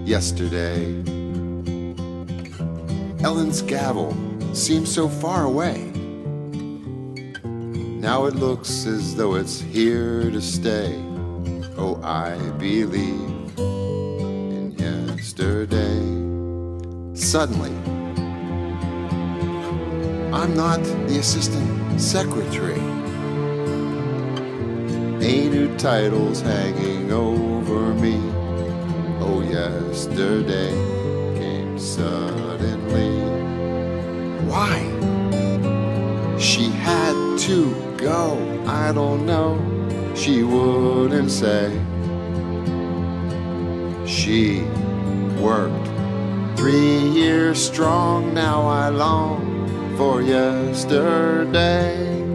yesterday. Ellen's gavel seemed so far away. Now it looks as though it's here to stay. Oh, I believe in yesterday. Suddenly, I'm not the assistant secretary. A new title's hanging over me. Oh, yesterday came suddenly. Why? She had to go. I don't know. She wouldn't say. She worked 3 years strong. Now I long for yesterday.